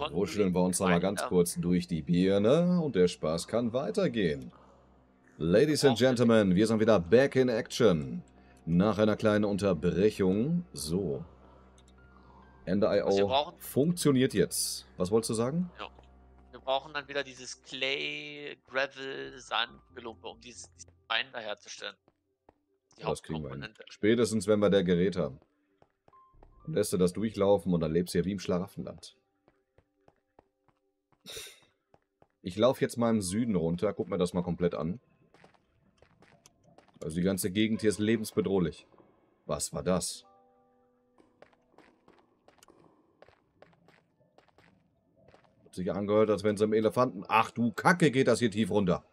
wuscheln wir uns noch mal ganz kurz durch die Birne und der Spaß kann weitergehen. Ladies and Gentlemen, wir sind wieder back in action. Nach einer kleinen Unterbrechung. So. Ender.io funktioniert jetzt. Was wolltest du sagen? Ja. Wir brauchen dann wieder dieses Clay, Gravel, Sand, Gelumpe, um dieses Bein da herzustellen. Das kriegen wir hin. Spätestens, wenn wir der Gerät haben. Dann lässt du das durchlaufen und dann lebst du ja wie im Schlaraffenland. Ich laufe jetzt mal im Süden runter. Guck mir das mal komplett an. Also die ganze Gegend hier ist lebensbedrohlich. Was war das? Hat sich angehört, als wenn sie im Elefanten... Ach du Kacke, geht das hier tief runter.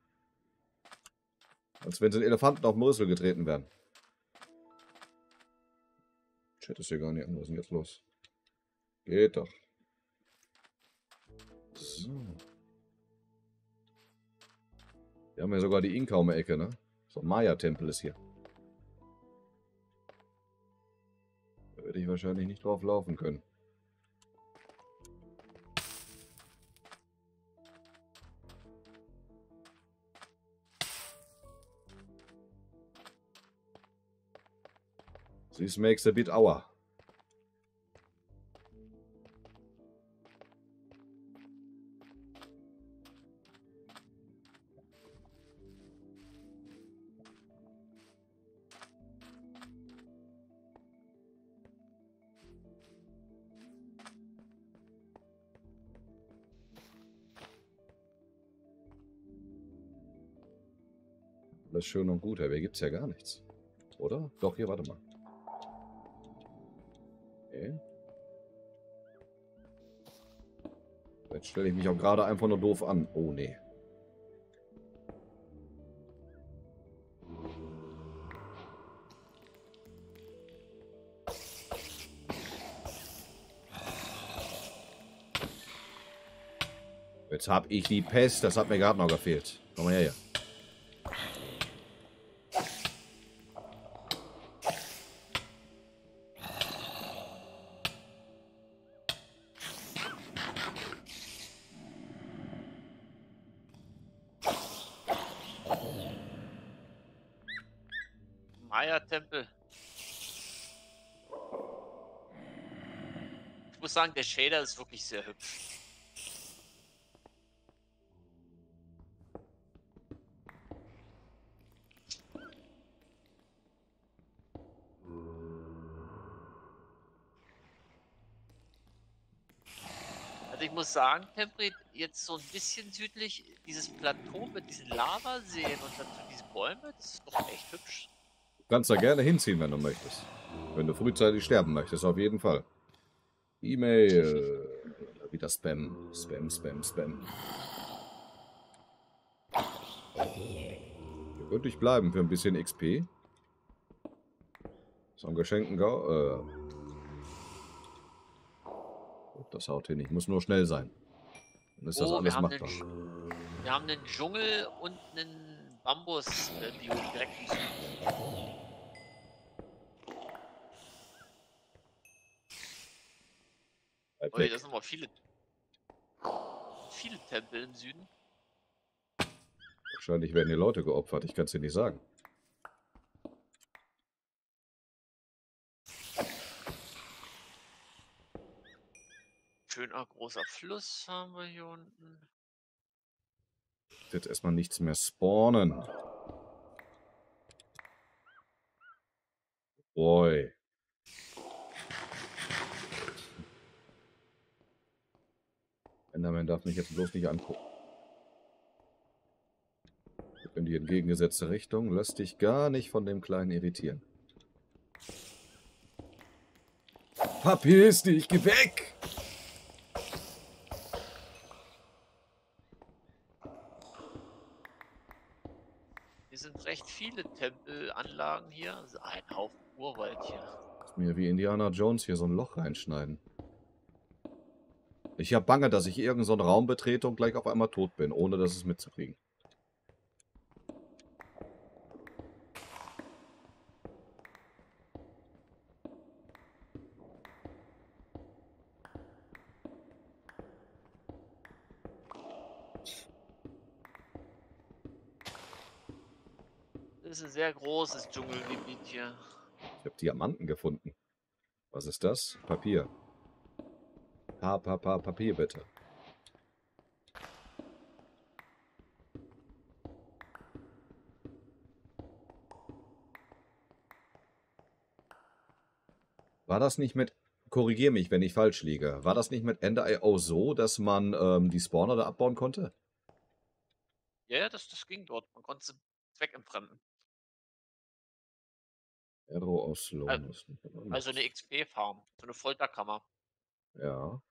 Als wenn sie in Elefanten auf den Rüssel getreten wären. Chat ist hier gar nicht an. Was ist denn jetzt los? Geht doch. So. Wir haben ja sogar die Inka um die Ecke, ne? So ein Maya-Tempel ist hier. Da werde ich wahrscheinlich nicht drauf laufen können. This makes a bit hour. Alles schön und gut, aber hier gibt es ja gar nichts. Oder? Doch, hier, warte mal. Okay. Jetzt stelle ich mich auch gerade einfach nur doof an. Oh, nee. Jetzt habe ich die Pest. Das hat mir gerade noch gefehlt. Komm mal her hier. Maya-Tempel. Ich muss sagen, der Shader ist wirklich sehr hübsch. Also ich muss sagen, Temprit, jetzt so ein bisschen südlich, dieses Plateau mit diesen Lavaseen und dazu diese Bäume, das ist doch echt hübsch. Du kannst da gerne hinziehen, wenn du möchtest. Wenn du frühzeitig sterben möchtest, auf jeden Fall. E-Mail. Wieder Spam. Spam, Spam, Spam. Hier könnte ich bleiben für ein bisschen XP. So ein geschenkten Gau. Das haut hin. Ich muss nur schnell sein. Dann ist das alles machbar. Wir haben einen Dschungel und einen Bambus-Biom direkt im Süden. Oh, hier sind aber viele Tempel im Süden. Wahrscheinlich werden die Leute geopfert. Ich kann es dir nicht sagen. Schöner großer Fluss haben wir hier unten. Jetzt erstmal nichts mehr spawnen. Boy. Enderman darf mich jetzt bloß nicht angucken. In die entgegengesetzte Richtung. Lass dich gar nicht von dem Kleinen irritieren. Verpiss dich, geh weg! Hier sind recht viele Tempelanlagen hier. Also ein Haufen Urwald hier. Lass mir wie Indiana Jones hier so ein Loch reinschneiden. Ich habe Bange, dass ich irgendeinen so einen Raum betrete und gleich auf einmal tot bin, ohne dass es mitzukriegen. Das ist ein sehr großes Dschungelgebiet hier. Ich habe Diamanten gefunden. Was ist das? Papier. Papier bitte. War das nicht mit, korrigier mich, wenn ich falsch liege, war das nicht mit Ender.io so, dass man die Spawner da abbauen konnte? Ja, das ging dort. Man konnte sie zweckentfremden. Aero aus Sloan ist nicht Also eine XP-Farm, so eine Folterkammer. Ja.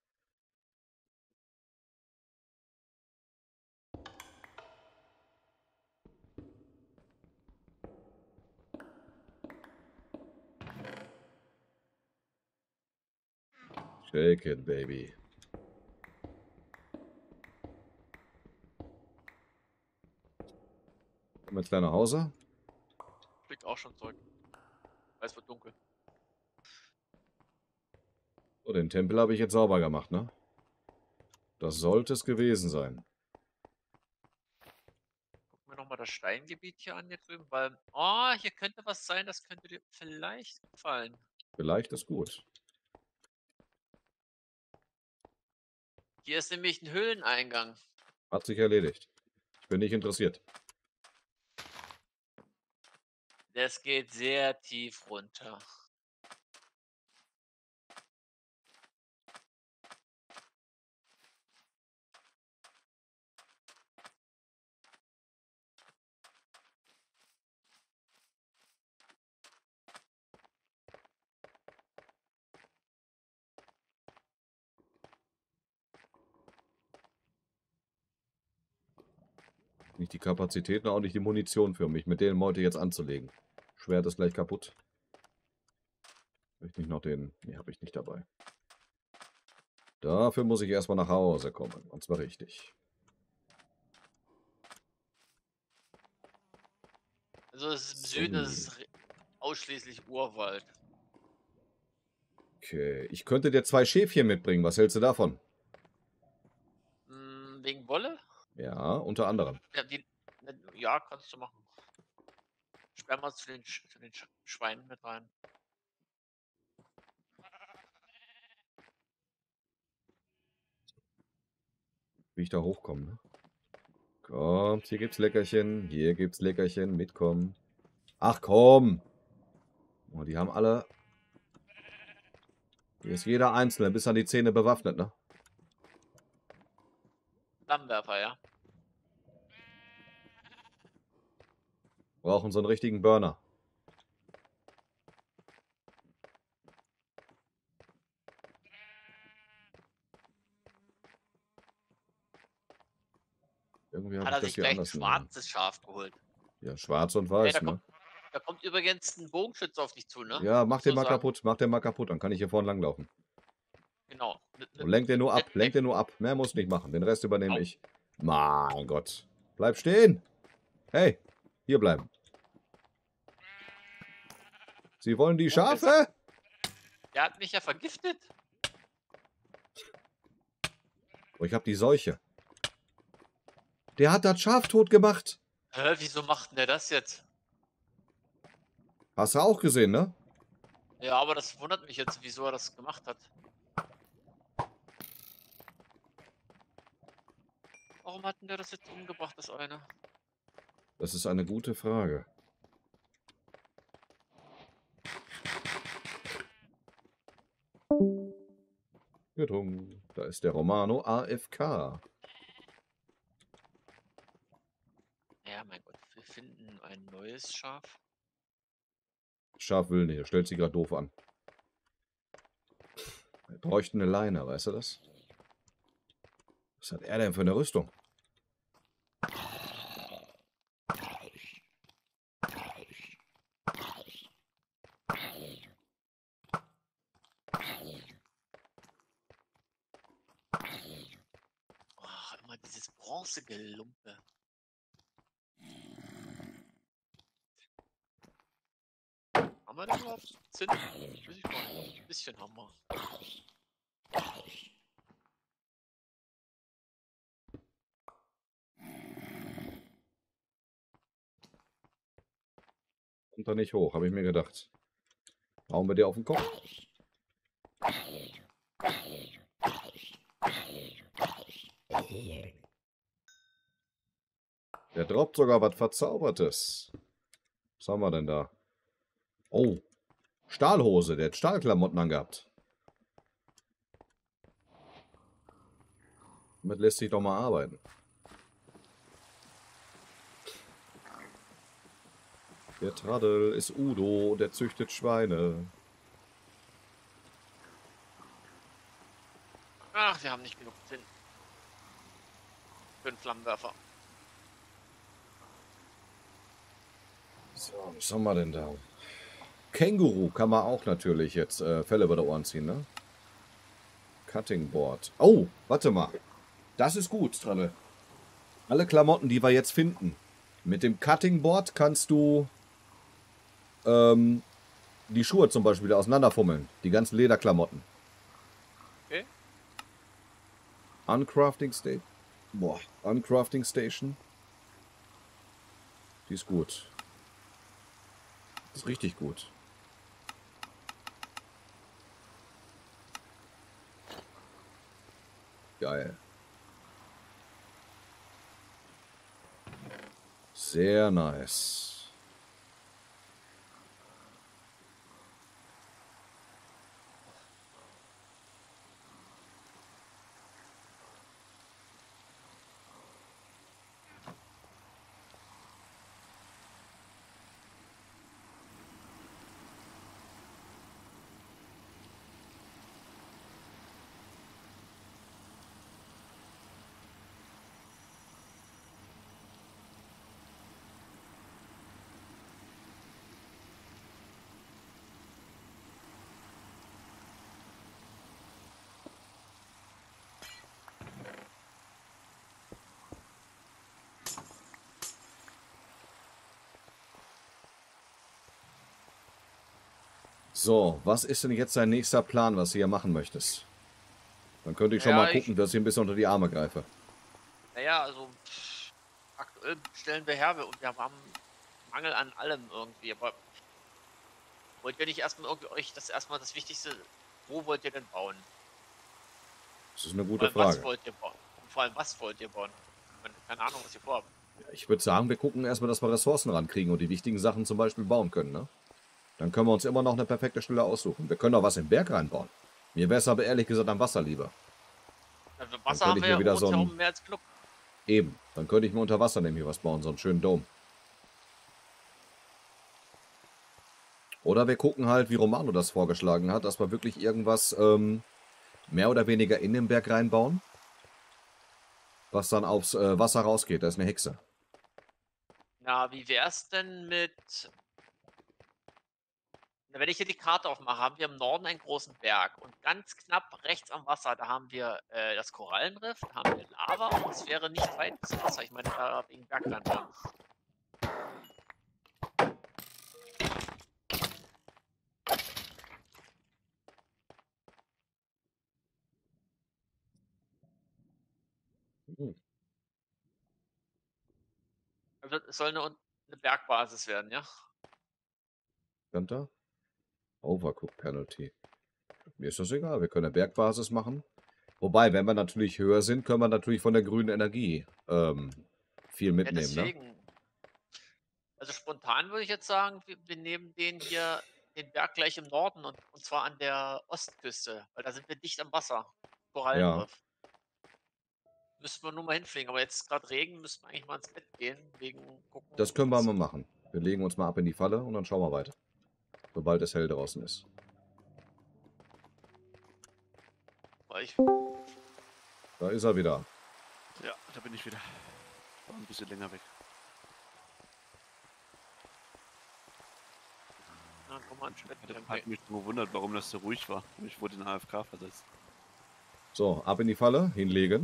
Shake it, baby. Kommen wir jetzt gleich nach Hause? Fliegt auch schon zurück. Weil es wird dunkel. So, den Tempel habe ich jetzt sauber gemacht, ne? Das sollte es gewesen sein. Gucken wir nochmal das Steingebiet hier an hier drüben, weil, oh, hier könnte was sein, das könnte dir vielleicht gefallen. Vielleicht ist gut. Hier ist nämlich ein Höhleneingang. Hat sich erledigt. Ich bin nicht interessiert. Das geht sehr tief runter. Nicht die Kapazitäten, auch nicht die Munition für mich, mit denen heute jetzt anzulegen. Schwert ist gleich kaputt. Habe ich nicht noch den... Nee, habe ich nicht dabei. Dafür muss ich erstmal nach Hause kommen. Und zwar richtig. Also es ist im Süden, das ist ausschließlich Urwald. Okay, ich könnte dir 2 Schäfchen mitbringen. Was hältst du davon? Wegen Wolle? Ja, unter anderem. Ja, ja, kannst du machen. Sperren wir zu den Schweinen mit rein. Wie ich da hochkomme, ne? Kommt, hier gibt's Leckerchen. Hier gibt's Leckerchen. Mitkommen. Ach komm! Oh, die haben alle... Hier ist jeder Einzelne bis an die Zähne bewaffnet, ne? Flammenwerfer, ja. Brauchen so einen richtigen Burner. Irgendwie habe Hat ich er das sich hier gleich ein anders in Erinnerung. schwarzes Schaf geholt. Ja, schwarz und Hey, weiß, ne? da kommt übrigens ein Bogenschütze auf dich zu, ne? Ja, mach Muss den so mal sagen. kaputt. Mach den mal kaputt. Dann kann ich hier vorne langlaufen. Genau. Und lenk den nur ab. Lenk Jetpack. den nur ab. Mehr muss nicht machen. Den Rest übernehme Au. ich. Mein Gott. Bleib stehen. Hey, hier bleiben. Sie wollen die Schafe? Der hat mich ja vergiftet. Oh, ich habe die Seuche. Der hat das Schaf tot gemacht. Hä, wieso macht denn der das jetzt? Hast du auch gesehen, ne? Ja, aber das wundert mich jetzt, wieso er das gemacht hat. Warum hat denn der das jetzt umgebracht, das eine? Das ist eine gute Frage. Gedrungen. Da ist der Romano AFK. Ja, mein Gott, wir finden ein neues Schaf. Schaf will nicht. Er stellt sich gerade doof an. Wir bräuchten eine Leine, weißt du das? Was hat er denn für eine Rüstung? Oh, immer dieses Bronzegelumpe. Haben wir denn überhaupt Zinn? Weiß ich gar nicht. Ein bisschen haben wir. Kommt da nicht hoch, habe ich mir gedacht. Hauen wir dir auf den Kopf. Der droppt sogar was Verzaubertes. Was haben wir denn da? Oh, Stahlhose. Der hat Stahlklamotten angehabt. Damit lässt sich doch mal arbeiten. Der Traddel ist Udo, der züchtet Schweine. Ach, wir haben nicht genug Zinn. Für einen Flammenwerfer. So, was haben wir denn da? Känguru kann man auch natürlich jetzt Felle über die Ohren ziehen, ne? Cutting Board. Oh, warte mal. Das ist gut, Traddel. Alle Klamotten, die wir jetzt finden. Mit dem Cutting Board kannst du die Schuhe zum Beispiel wieder auseinanderfummeln. Die ganzen Lederklamotten. Okay. Uncrafting Station. Boah, Uncrafting Station. Die ist gut. Das ist richtig gut. Geil. Sehr nice. So, was ist denn jetzt dein nächster Plan, was du hier machen möchtest? Dann könnte ich schon mal gucken, dass ich ein bisschen unter die Arme greife. Naja, also aktuell stellen wir her und wir haben Mangel an allem irgendwie. Aber wollt ihr nicht erstmal irgendwie euch das Wichtigste, wo wollt ihr denn bauen? Das ist eine Vor gute allem, was Frage. wollt ihr bauen? Und vor allem, was wollt ihr bauen? Keine Ahnung, was ihr vorhabt. Ich würde sagen, wir gucken erstmal, dass wir Ressourcen rankriegen und die wichtigen Sachen zum Beispiel bauen können, ne? Dann können wir uns immer noch eine perfekte Stelle aussuchen. Wir können auch was im Berg reinbauen. Mir wäre es aber ehrlich gesagt am Wasser lieber. Also Dann Wasser könnte haben ich wir mir ja um wieder uns so herum ein... mehr als genug. Eben. Dann könnte ich mir unter Wasser nämlich was bauen, so einen schönen Dome. Oder wir gucken halt, wie Romano das vorgeschlagen hat, dass wir wirklich irgendwas mehr oder weniger in den Berg reinbauen, was dann aufs Wasser rausgeht. Da ist eine Hexe. Na, wie wär's denn mit... Na, wenn ich hier die Karte aufmache, haben wir im Norden einen großen Berg und ganz knapp rechts am Wasser, da haben wir das Korallenriff, da haben wir Lava und es wäre nicht weit bis Wasser. Ich meine, da wegen Berg reinbauen. Hm. Also es soll eine Bergbasis werden, ja? Könnte? Overcook Penalty. Mir ist das egal. Wir können eine Bergbasis machen. Wobei, wenn wir natürlich höher sind, können wir natürlich von der grünen Energie viel Ja, mitnehmen, ne? deswegen. Also spontan würde ich jetzt sagen, wir nehmen den Berg gleich im Norden und zwar an der Ostküste, weil da sind wir dicht am Wasser. Ja, Korallenriff. Müssen wir nur mal hinfliegen, aber jetzt gerade Regen, müssen wir eigentlich mal ins Bett gehen, wegen gucken, das können wir was. mal machen. Wir legen uns mal ab in die Falle und dann schauen wir weiter. Sobald es hell draußen ist. Weil ich, Da ist er wieder. Ja, da bin ich wieder. War ein bisschen länger weg. na, komm mal ins Bett. Hat mich schon gewundert, warum das so ruhig war. Ich wurde in AFK versetzt. So, ab in die Falle, hinlegen.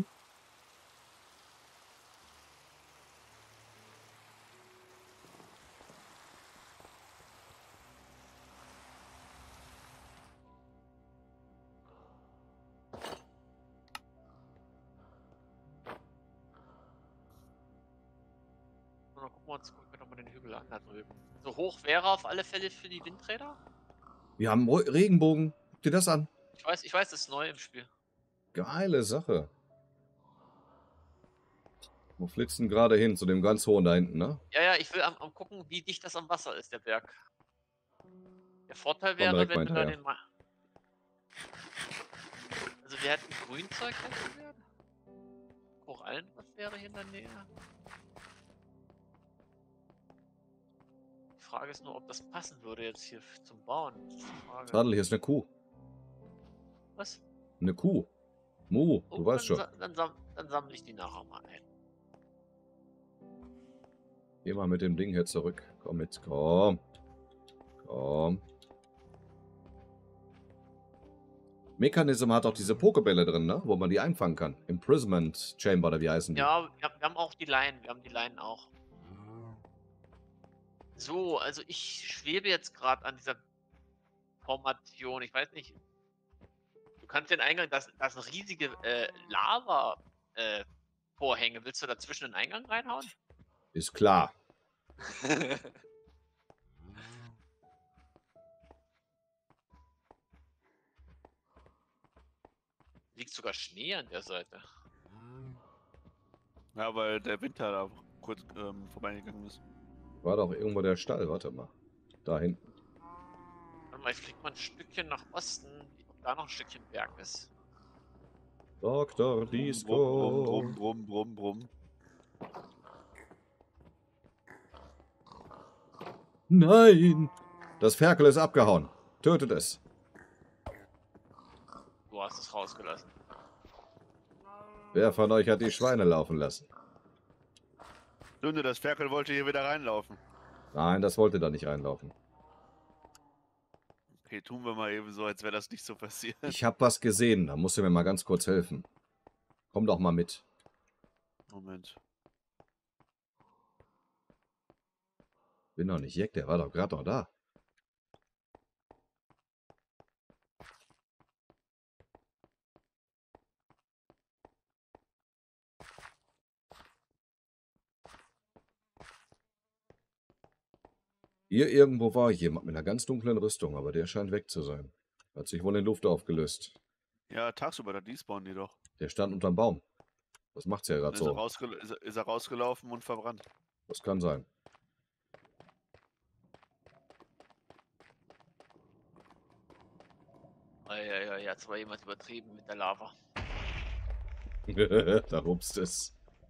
dann gucken wir doch mal den Hügel an da drüben. So hoch wäre auf alle Fälle für die Windräder. Wir haben Regenbogen. Guck dir das an. Ich weiß, das ist neu im Spiel. Geile Sache. Wo flitzen gerade hin? Zu dem ganz hohen da hinten, ne? Ja, ich will am gucken, wie dicht das am Wasser ist, der Berg. Der Vorteil Komm wäre, direkt wenn mal du da hinterher. den mal. Also wir hätten Grünzeug hätten wir. Korallen, was wäre hier in der Nähe? Die Frage ist nur, ob das passen würde jetzt hier zum Bauen. Das ist die Frage. Tadel, hier ist eine Kuh. Was? Eine Kuh. Mu, Oh, du weißt schon. Dann sammle ich die nachher mal ein. Geh mal mit dem Ding hier zurück. Komm mit, komm. Komm. Mechanism hat auch diese Pokebälle drin, ne? Wo man die einfangen kann. Imprisonment Chamber, oder wie heißen die? Ja, wir haben auch die Leinen. Wir haben die Leinen auch. So, also ich schwebe jetzt gerade an dieser Formation. Ich weiß nicht. Du kannst den Eingang, das sind riesige Lava-Vorhänge. Willst du dazwischen den Eingang reinhauen? Ist klar. Liegt sogar Schnee an der Seite. Ja, weil der Winter da kurz vorbeigegangen ist. War doch irgendwo der Stall, warte mal. Da hinten. Warte mal, ich flieg mal ein Stückchen nach Osten, ob da noch ein Stückchen Berg ist. Dr. Disco. Brumm. Nein! Das Ferkel ist abgehauen. Tötet es. Du hast es rausgelassen. Wer von euch hat die Schweine laufen lassen? Sünde, das Ferkel wollte hier wieder reinlaufen. Nein, das wollte da nicht reinlaufen. Okay, tun wir mal eben so, als wäre das nicht so passiert. Ich habe was gesehen, da musst du mir mal ganz kurz helfen. Komm doch mal mit. Moment. Bin doch nicht Jack, der war doch gerade noch da. Hier irgendwo war jemand mit einer ganz dunklen Rüstung, aber der scheint weg zu sein. Hat sich wohl in Luft aufgelöst. Ja, tagsüber, da despawnen die doch. Der stand unterm Baum. Was macht's ja Dann gerade ist, er so? ist er rausgelaufen und verbrannt. Das kann sein. Ja, jetzt war jemand übertrieben mit der Lava. Da rupst es.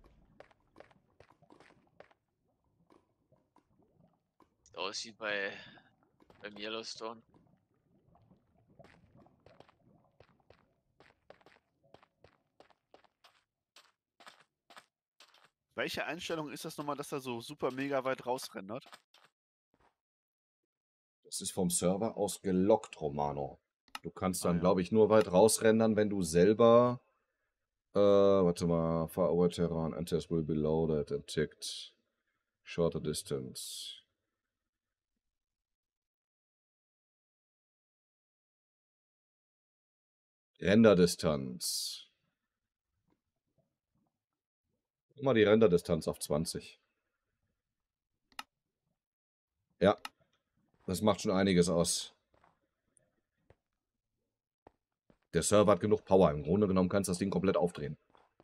Sieht aus wie beim Yellowstone. Welche Einstellung ist das nochmal, dass er so super mega weit rausrendert? Das ist vom Server aus gelockt, Romano. Du kannst dann, ja. glaube ich, nur weit rausrendern, wenn du selber... warte mal. Far away Terran. Enters will be loaded and ticked. Shorter distance. Renderdistanz. Guck mal die Renderdistanz auf 20. Ja. Das macht schon einiges aus. Der Server hat genug Power. Im Grunde genommen kannst du das Ding komplett aufdrehen.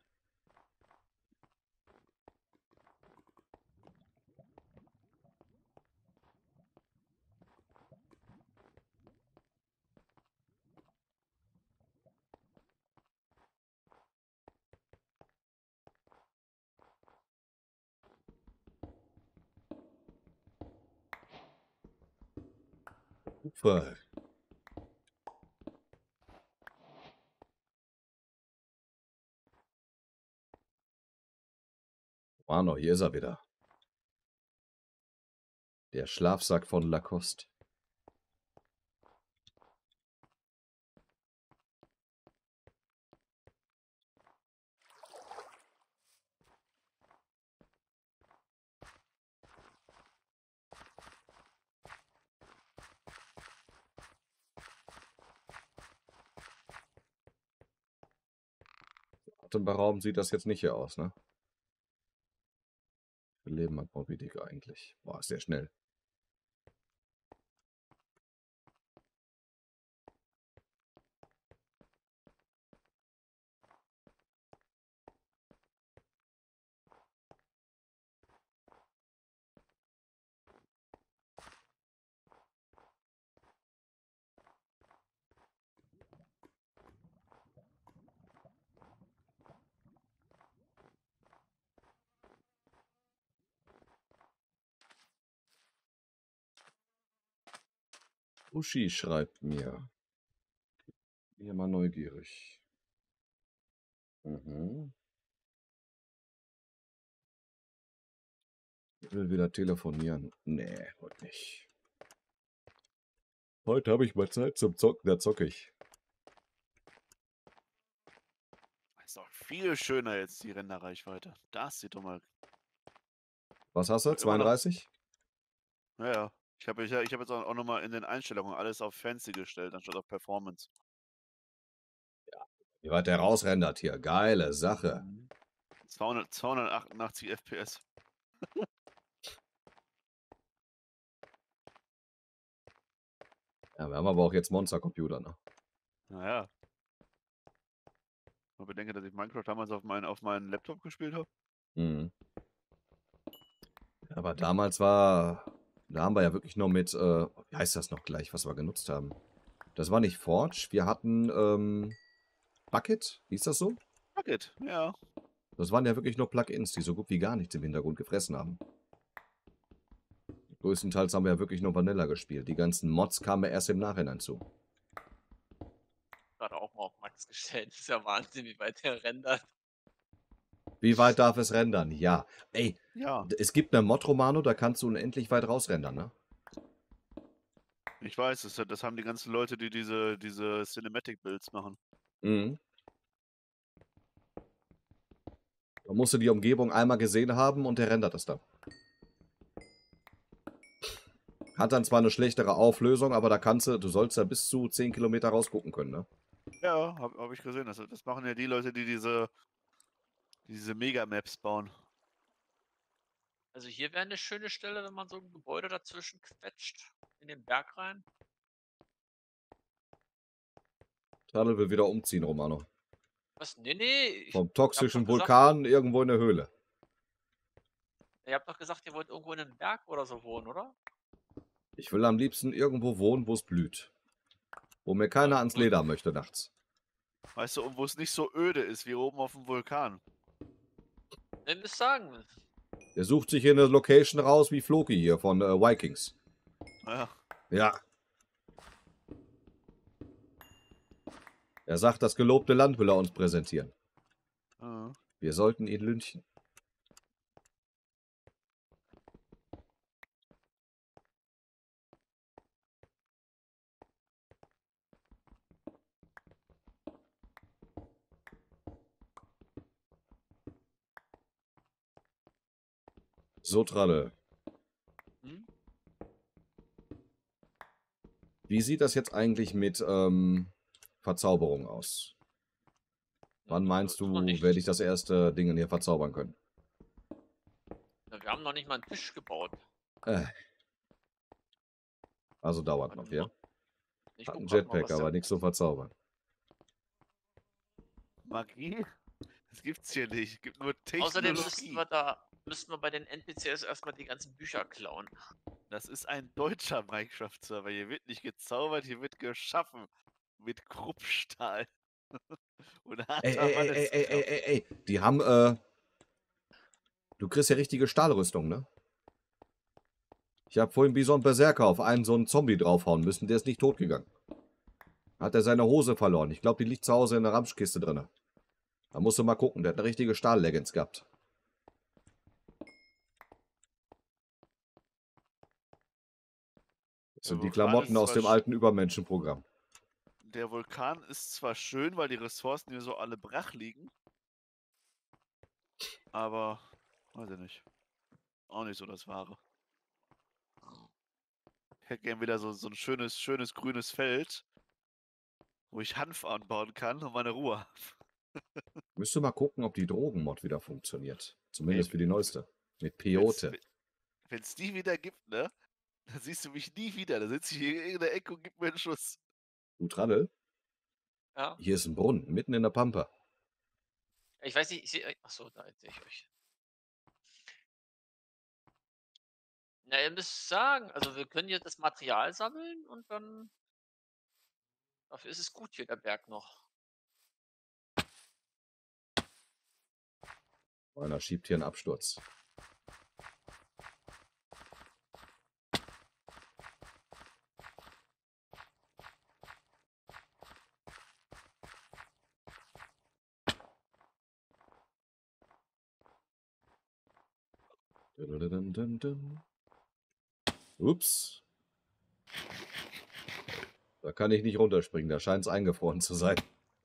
Ufer. Mano, hier ist er wieder. Der Schlafsack von Lacoste. Atemberaubend sieht das jetzt nicht hier aus, ne? Wir leben mal Oh, wie dick eigentlich. Boah, ist der schnell. Uschi schreibt mir. Hier mal neugierig. Mhm. Ich will wieder telefonieren. Nee, heute nicht. Heute habe ich mal Zeit zum Zocken, da zocke ich. Ist doch viel schöner jetzt die Renderreichweite. Das sieht doch mal. Was hast du? Immer noch. 32? Naja. Ich habe jetzt auch nochmal in den Einstellungen alles auf Fancy gestellt, anstatt auf Performance. Wie weit der rausrendert hier. Geile Sache. 288 FPS. Ja, wir haben aber auch jetzt Monster-Computer, ne? Naja. Ich bedenke, dass ich Minecraft damals auf meinen Laptop gespielt habe. Mhm. Aber damals war... Da haben wir ja wirklich nur mit... wie heißt das noch gleich, was wir genutzt haben? Das war nicht Forge. Wir hatten... Bucket? Hieß das so? Bucket, ja. Das waren ja wirklich nur Plugins, die so gut wie gar nichts im Hintergrund gefressen haben. Größtenteils haben wir ja wirklich nur Vanilla gespielt. Die ganzen Mods kamen ja erst im Nachhinein zu. Gerade auch mal auf Max gestellt. Das ist ja Wahnsinn, wie weit der rendert. Wie weit darf es rendern? Ja. Ey, Ja, es gibt eine Mod, Romano, da kannst du unendlich weit rausrendern, ne? ich weiß, das haben die ganzen Leute, die diese Cinematic-Builds machen. Mhm. Da musst du die Umgebung einmal gesehen haben und der rendert es dann. Hat dann zwar eine schlechtere Auflösung, aber da kannst du sollst ja bis zu 10 Kilometer rausgucken können, ne? Ja, hab ich gesehen. Das machen ja die Leute, die diese Megamaps bauen. Also hier wäre eine schöne Stelle, wenn man so ein Gebäude dazwischen quetscht. In den Berg rein. Tadel will wieder umziehen, Romano. Was? Nee. Vom Hab toxischen doch gesagt, Vulkan irgendwo in der Höhle. ihr habt doch gesagt, ihr wollt irgendwo in einem Berg oder so wohnen, oder? Ich will am liebsten irgendwo wohnen, wo es blüht. Wo mir keiner ans Leder möchte nachts. Weißt du, und wo es nicht so öde ist wie oben auf dem Vulkan. Ich muss sagen, Der sucht sich hier eine Location raus wie Floki hier von Vikings. Ja, Ja. Er sagt, das gelobte Land will er uns präsentieren. ja. Wir sollten ihn lynchen. So, Tralle. hm? Wie sieht das jetzt eigentlich mit Verzauberung aus? Wann meinst Ist noch du, nicht. werde ich das erste Ding hier verzaubern können? Wir haben noch nicht mal einen Tisch gebaut. Also dauert Warte noch, ja? Ich Hat guck ein grad mal, Jetpack, was der- aber nichts zu verzaubern. Magie? Das gibt's hier nicht. Es gibt nur Außerdem Technologie. müssten wir bei den NPCs erstmal die ganzen Bücher klauen. Das ist ein deutscher Minecraft-Server. Hier wird nicht gezaubert, hier wird geschaffen. Mit Kruppstahl. Und Ey, harter ey, ey, ey, ey, ey, Manneskraft. ey, ey. Die haben, du kriegst ja richtige Stahlrüstung, ne? Ich habe vorhin wie so ein Berserker auf einen so einen Zombie draufhauen müssen, der ist nicht tot gegangen. Hat er seine Hose verloren. Ich glaube, die liegt zu Hause in der Ramschkiste drin. Da musst du mal gucken, der hat eine richtige Stahl-Leggings gehabt. Das sind die Klamotten aus dem alten Übermenschenprogramm. Der Vulkan ist zwar schön, weil die Ressourcen hier so alle brach liegen. Aber, weiß ich nicht. Auch nicht so das Wahre. Ich hätte gern wieder so ein schönes grünes Feld, wo ich Hanf anbauen kann und meine Ruhe habe. Müsste mal gucken, ob die Drogenmod wieder funktioniert. Zumindest Ey, für die neueste. Mit Willst, Peyote. Wenn es die wieder gibt, ne? Dann siehst du mich nie wieder. Da sitze ich hier in der Ecke und gib mir einen Schuss. Du Traddel, Ja. hier ist ein Brunnen, mitten in der Pampa. Ich weiß nicht, ich sehe. Achso, da sehe ich euch. Na, ihr müsst sagen, also wir können hier das Material sammeln und dann. Dafür ist es gut hier, der Berg noch. Einer schiebt hier einen Absturz. Ups. Da kann ich nicht runterspringen, da scheint es eingefroren zu sein.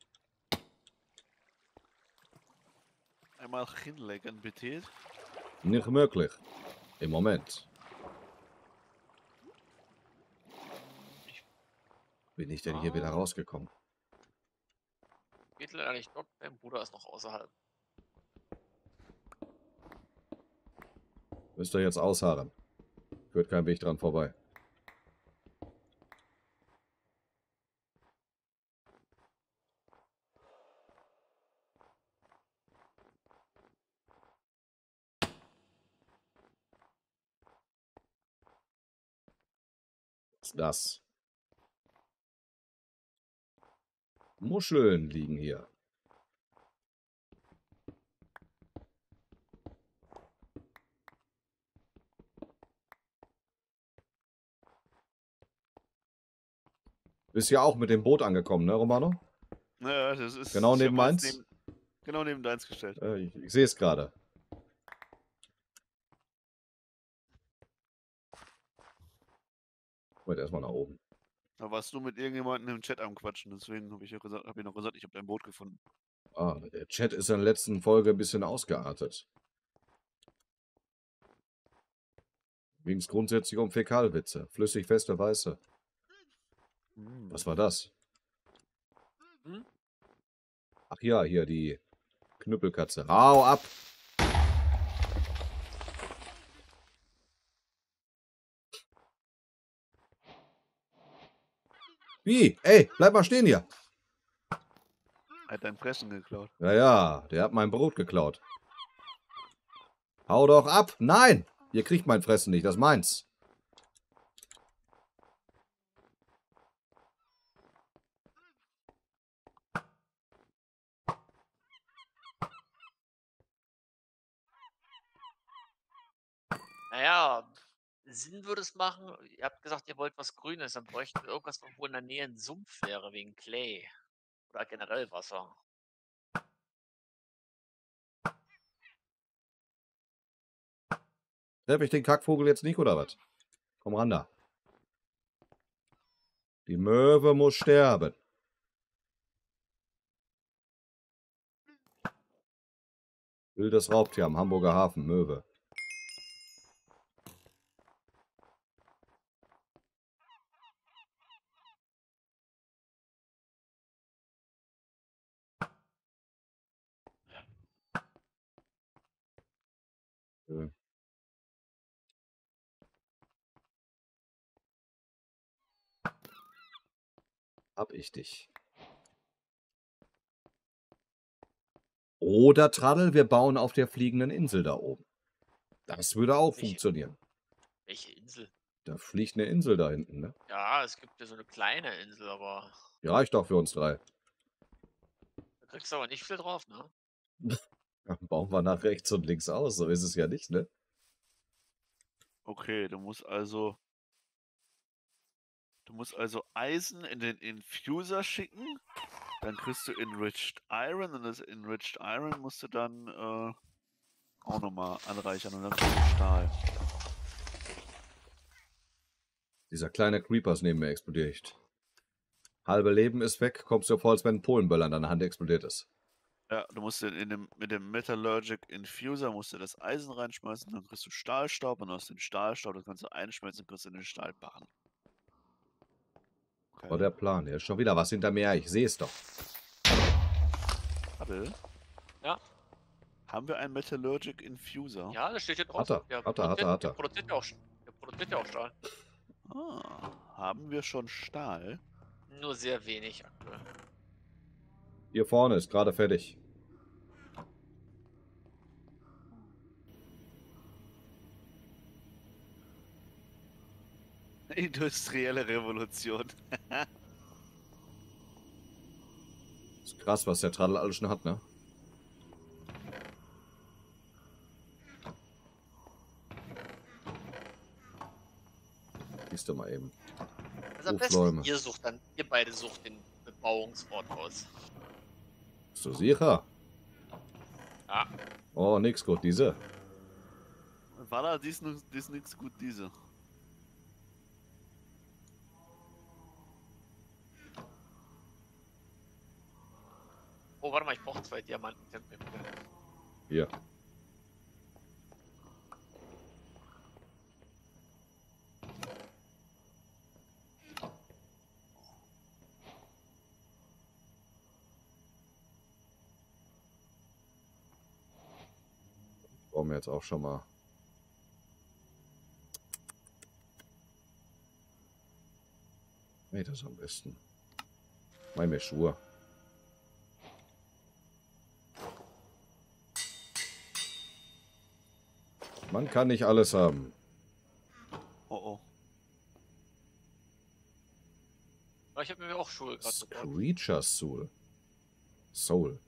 Einmal hinlegen, bitte. Nicht möglich. Im Moment. Bin ich denn hier wieder rausgekommen? Geht leider nicht dort, mein Bruder ist noch außerhalb. Müsst ihr jetzt ausharren. Führt kein Weg dran vorbei. Was ist das? Muscheln liegen hier. Bist ja auch mit dem Boot angekommen, ne, Romano? Ja, das ist. Genau ich neben hab jetzt meins? Genau neben deins gestellt. Ich sehe es gerade. Warte, erstmal nach oben. Da warst du mit irgendjemandem im Chat am Quatschen, deswegen habe ich ja gesagt, noch gesagt, ich habe dein Boot gefunden. Ah, der Chat ist in der letzten Folge ein bisschen ausgeartet. Ging es grundsätzlich um Fäkalwitze. Flüssig, feste, weiße. Was war das? Hm? Ach ja, hier die Knüppelkatze. Hau ab! Wie? Ey, bleib mal stehen hier. Er hat dein Fressen geklaut. Ja, der hat mein Brot geklaut. Hau doch ab! Nein! Ihr kriegt mein Fressen nicht, das ist meins. Naja, Sinn würde es machen. Ihr habt gesagt, ihr wollt was Grünes, dann bräuchten wir irgendwas, wo in der Nähe ein Sumpf wäre, wegen Clay. Oder generell Wasser. Treff ich den Kackvogel jetzt nicht, oder was? Komm ran da. Die Möwe muss sterben. Wildes Raubtier am Hamburger Hafen, Möwe. Hab ich dich. Oder Traddel, wir bauen auf der fliegenden Insel da oben. Das würde auch funktionieren. Welche Insel? Da fliegt eine Insel da hinten, ne? Ja, es gibt ja so eine kleine Insel, aber Die reicht doch für uns drei. da kriegst du aber nicht viel drauf, ne? Ja, bauen wir nach rechts und links aus, so ist es ja nicht, ne? Okay, du musst also Eisen in den Infuser schicken. Dann kriegst du Enriched Iron und das Enriched Iron musst du dann auch nochmal anreichern und dann kriegst du Stahl. Dieser kleine Creeper ist neben mir explodiert. Halbe Leben ist weg, kommst dir vor, als wenn ein Polenböller an deiner Hand explodiert ist. Ja, du musst mit dem Metallurgic Infuser musst du das Eisen reinschmeißen, dann kriegst du Stahlstaub und aus dem Stahlstaub, das kannst du einschmelzen, kriegst du den Stahlbarren. Okay. War der Plan. Hier ist schon wieder was hinter mir. Ich sehe es doch. Abel? Ja. Haben wir einen Metallurgic Infuser? Ja, das steht hier Hat draußen. er, Der hat er. produziert ja auch, der produziert ja auch Stahl. Ah, haben wir schon Stahl? Nur sehr wenig aktuell. Hier vorne ist gerade fertig. Industrielle Revolution. Ist krass, was der Tradel alles schon hat, ne? Siehst du mal eben. Also am Hofbäume. besten, ihr beide sucht den Bebauungsort aus. Bist du sicher? Ja. Oh, nix gut, diese. War da dies nix gut, diese? Oh, warte mal, ich brauche 2 Diamanten. Hier. Brauchen wir jetzt auch schon mal. Nee, das am besten. Meine Schuhe. Man kann nicht alles haben. Oh oh. Aber ich habe mir auch Schuhe gerade gebaut. Creature Soul. Soul.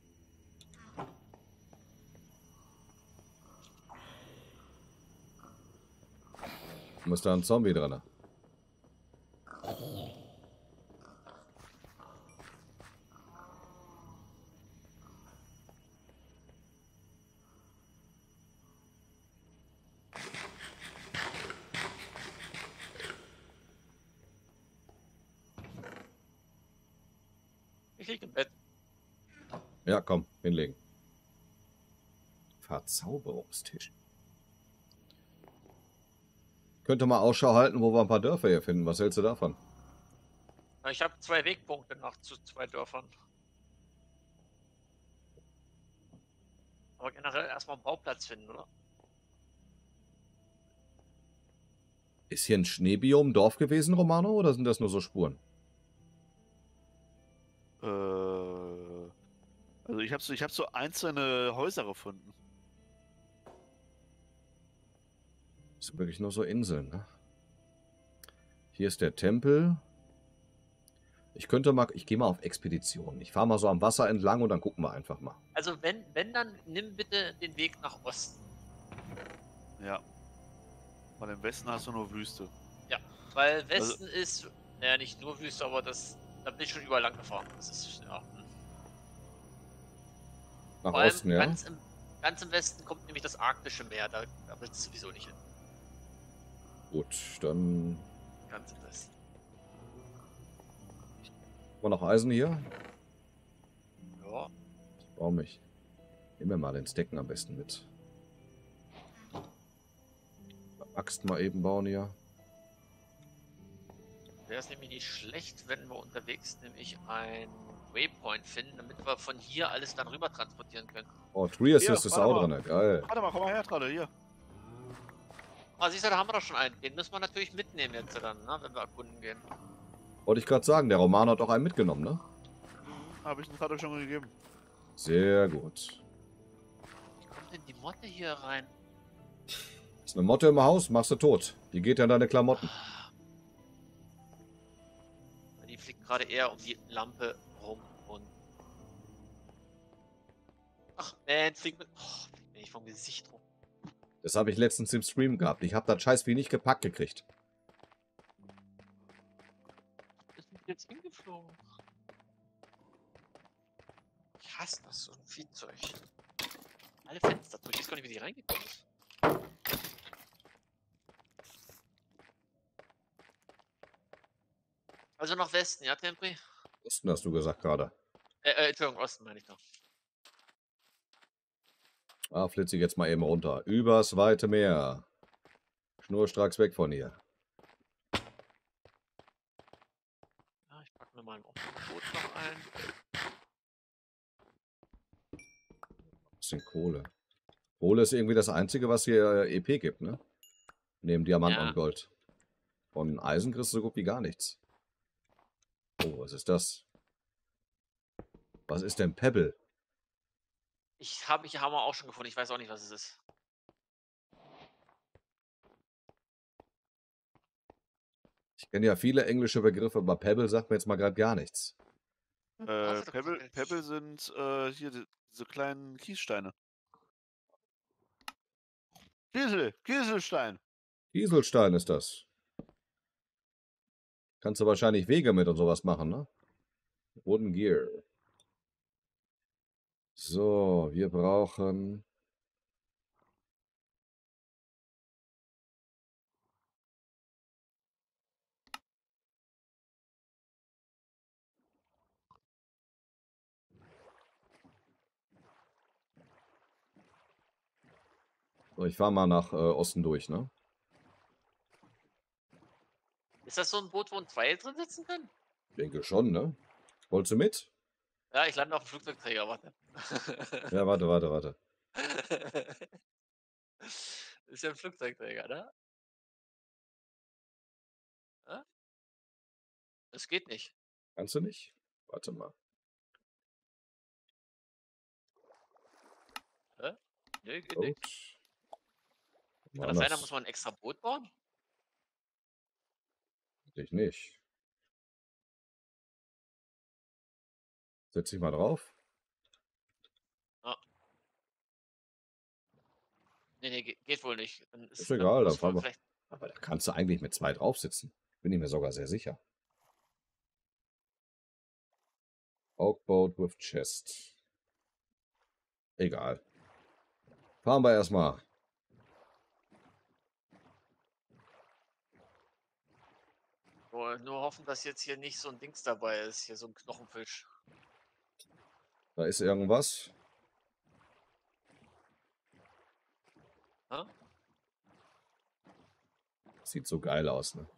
Muss da ein Zombie dran? Ich liege im Bett. Ja, komm, hinlegen. Verzauberungstisch. Könnte mal Ausschau halten, wo wir ein paar Dörfer hier finden. Was hältst du davon? Na, ich habe 2 Wegpunkte nach zu 2 Dörfern. Aber generell erstmal einen Bauplatz finden, oder? Ist hier ein Schneebiom-Dorf gewesen, Romano, oder sind das nur so Spuren? Also ich hab so einzelne Häuser gefunden. Das sind wirklich nur so Inseln, ne? Hier ist der Tempel. Ich gehe mal auf Expedition. Ich fahre mal so am Wasser entlang und dann gucken wir einfach mal. Also wenn dann nimm bitte den Weg nach Osten. Ja. Weil im Westen hast du nur Wüste. Ja, weil Westen ist, naja, nicht nur Wüste, aber da bin ich schon überall lang gefahren. Das ist, ja. Nach Vor allem Osten, ja? ganz im Westen kommt nämlich das Arktische Meer, da willst du sowieso nicht hin. Gut, dann Ganz im Westen. haben wir noch Eisen hier. Ja. Ich brauche mich. Nehmen wir mal den Stecken am besten mit. Axt mal eben bauen hier. Wäre es nämlich nicht schlecht, wenn wir unterwegs nämlich ein Waypoint finden, damit wir von hier alles dann rüber transportieren können. Oh, Tree Assist Hier, ist warte auch mal. drin. Geil. Warte mal, komm mal her, Trade, hier. Ah, siehst du, da haben wir doch schon einen. Den müssen wir natürlich mitnehmen jetzt dann, ne, wenn wir erkunden gehen. Wollte ich gerade sagen, der Romano hat auch einen mitgenommen, ne? Habe ich den Trade schon gegeben. Sehr gut. Wie kommt denn die Motte hier rein? Ist eine Motte im Haus, machst du tot. Die geht ja in deine Klamotten. Die fliegt gerade eher um die Lampe rum und... Ach, man, fliegt mir nicht vom Gesicht rum. Das habe ich letztens im Stream gehabt. Ich habe das Scheißvieh nicht gepackt gekriegt. Wo ist denn die jetzt hingeflogen? Ich hasse das, so ein Viehzeug. Alle Fenster zu, ich weiß gar nicht, wie die reingekommen ist. Also nach Westen, ja, Tempri? Osten hast du gesagt gerade. Entschuldigung, Osten meine ich noch. Ah, flitze ich jetzt mal eben runter. Übers weite Meer. Schnurstracks weg von hier. Ja, ich packe mir mal ein offenes Boot noch ein. Was bisschen Kohle. Kohle ist irgendwie das Einzige, was hier EP gibt, ne? Neben Diamanten Ja. und Gold. Von Eisen kriegst du so gut wie gar nichts. Oh, was ist das? Was ist denn Pebble? Ich habe Hammer auch schon gefunden. Ich weiß auch nicht, was es ist. Ich kenne ja viele englische Begriffe, aber Pebble sagt mir jetzt mal gerade gar nichts. Hast du doch gesagt, Pebble sind hier diese kleinen Kiessteine. Kieselstein. Kieselstein ist das. Kannst du wahrscheinlich Wege mit und sowas machen, ne? Wooden Gear. So, wir brauchen... So, ich fahre mal nach Osten durch, ne? Ist das so ein Boot, wo zwei drin sitzen können? Denke schon, ne? Wolltest du mit? Ja, ich lande auf dem Flugzeugträger, warte. Ja, warte. Ist ja ein Flugzeugträger, ne? Ja? Das geht nicht. Kannst du nicht? Warte mal. Hä? Nee, geht Gut. nicht. Kann das sein, da muss man ein extra Boot bauen? Ich nicht. Setz dich mal drauf. Ja. Nee, geht wohl nicht. Dann Ist dann egal, dann muss fahren man wir. vielleicht. Aber da kannst du eigentlich mit zwei drauf sitzen. Bin ich mir sogar sehr sicher. Oakboat with Chest. Egal. Fahren wir erstmal. Nur hoffen, dass jetzt hier nicht so ein Dings dabei ist. Hier so ein Knochenfisch. Da ist irgendwas. Ja? Sieht so geil aus, ne?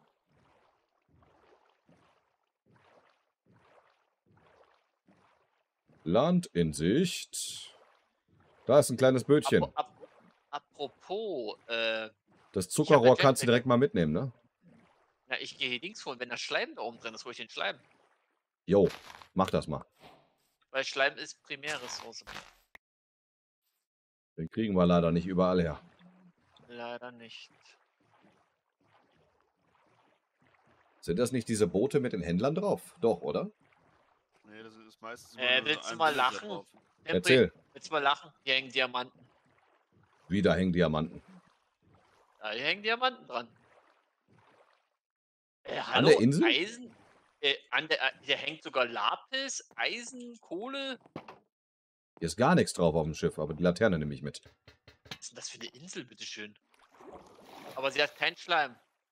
Land in Sicht. Da ist ein kleines Bötchen. Apropos, Das ich hab Zuckerrohr ja kannst du Jetpack. direkt mal mitnehmen, ne? Na, ich gehe hier Dings holen. Wenn da Schleim da oben drin ist, hol ich den Schleim. Jo, mach das mal. Weil Schleim ist Primärressource. Den kriegen wir leider nicht überall her. Leider nicht. Sind das nicht diese Boote mit den Händlern drauf? Doch, oder? Nee, das ist meistens immer nur so Willst du ein mal Villager lachen? drauf. Erzähl. Willst du mal lachen? Hier hängen Diamanten. Wieder hängen Diamanten. Ja, hier hängen Diamanten dran. An Hallo? der Insel? Eisen? Hier hängt sogar Lapis, Eisen, Kohle. Hier ist gar nichts drauf auf dem Schiff, aber die Laterne nehme ich mit. Was ist denn das für eine Insel, bitteschön? Aber sie hat keinen Schleim.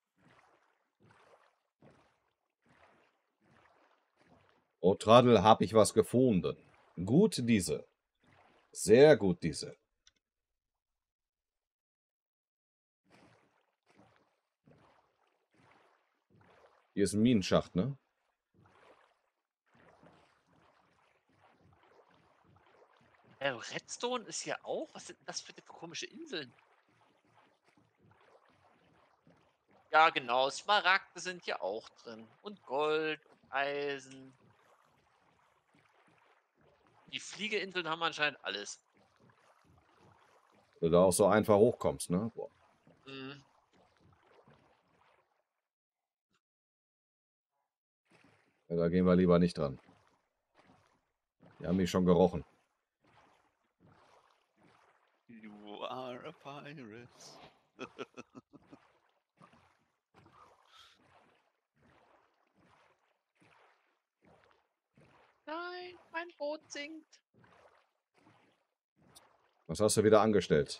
Oh, Tradel, hab ich was gefunden. Gut diese. Sehr gut diese. Hier ist ein Minenschacht, ne? Redstone ist hier auch? Was sind denn das für komische Inseln? Ja, genau. Smaragde sind hier auch drin. Und Gold und Eisen. Die Fliegeinseln haben anscheinend alles. Wenn du da auch so einfach hochkommst, ne? Boah. Mhm. Ja, da gehen wir lieber nicht dran. Die haben mich schon gerochen. You are a pirate. Nein, mein Boot sinkt. Was hast du wieder angestellt?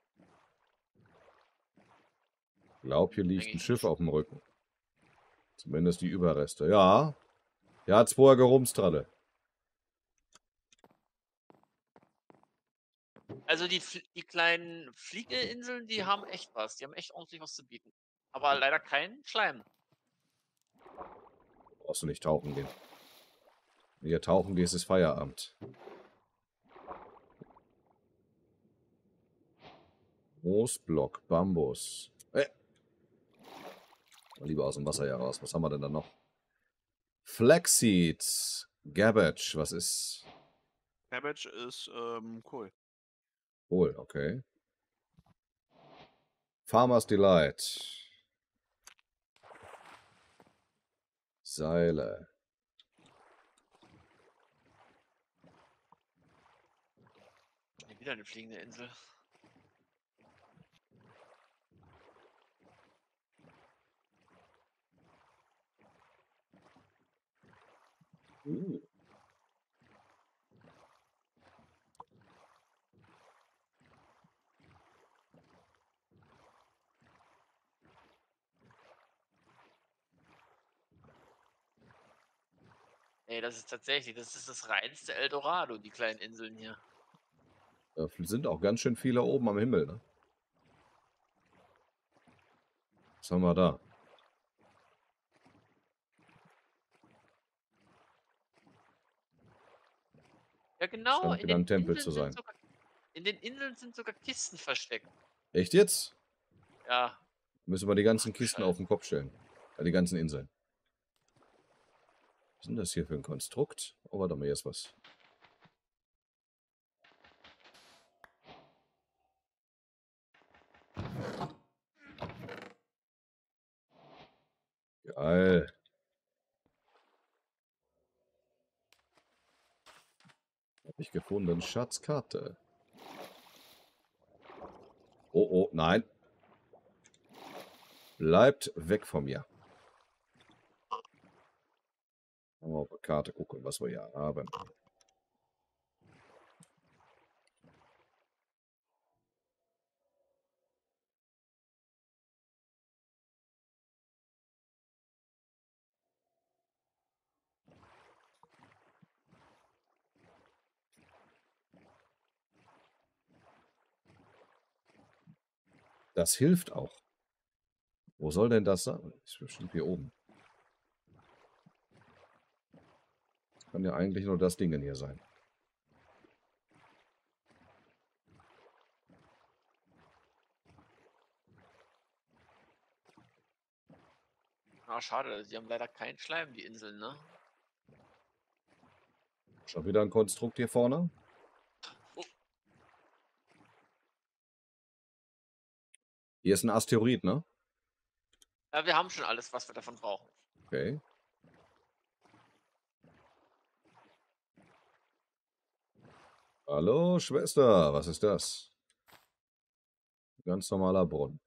Ich glaube, hier liegt ein Schiff auf dem Rücken. Zumindest die Überreste. Ja. Der hat's vorher gerumst, Tralle. Also die kleinen Fliegeinseln, die haben echt was. Die haben echt ordentlich was zu bieten. Aber leider keinen Schleim. Brauchst du nicht tauchen gehen. Wenn du hier tauchen gehst, ist Feierabend. Moosblock, Bambus. Lieber aus dem Wasser heraus. Was haben wir denn da noch? Flaxseeds. Cabbage. Was ist? Cabbage ist Kohl. Kohl, okay. Farmer's Delight. Seile. Wieder eine fliegende Insel. Ey, das ist tatsächlich, das ist das reinste Eldorado, die kleinen Inseln hier. Da sind auch ganz schön viele oben am Himmel, ne? Was haben wir da? Ja genau, Scheint wieder ein Tempel zu sein. In den Inseln sind sogar Kisten versteckt. Echt jetzt? Ja. Müssen wir die ganzen Kisten auf den Kopf stellen. Die ganzen Inseln. Was ist denn das hier für ein Konstrukt? Oh, warte mal, hier ist was. Geil. Hab ich gefunden. Schatzkarte. Oh, oh, nein. Bleibt weg von mir. Mal auf die Karte gucken, was wir hier haben. Das hilft auch. Wo soll denn das sein? Ist bestimmt hier oben. Kann ja eigentlich nur das Ding hier sein. Ah, schade, sie haben leider keinen Schleim, die Inseln, ne? Schon wieder ein Konstrukt hier vorne. Oh. Hier ist ein Asteroid, ne? Ja, wir haben schon alles, was wir davon brauchen. Okay. Hallo, Schwester. Was ist das? Ganz normaler Brunnen.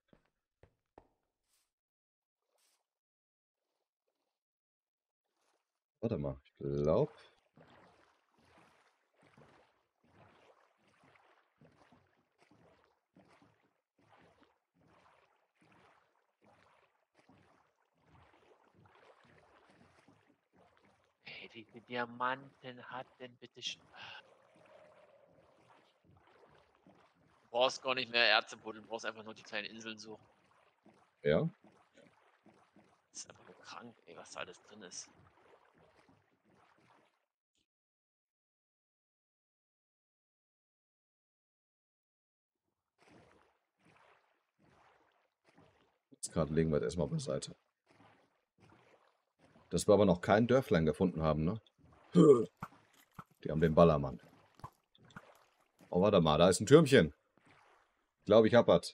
Warte mal, ich glaube... Hey, wie viele Diamanten hat denn bitte... Du brauchst gar nicht mehr Erze buddeln, du brauchst einfach nur die kleinen Inseln suchen. Ja? Das ist einfach nur krank, ey, was da alles drin ist. Jetzt gerade legen wir das erstmal beiseite. Dass wir aber noch kein Dörflein gefunden haben, ne? Die haben den Ballermann. Oh, warte mal, da ist ein Türmchen. Ich glaube, ich hab was.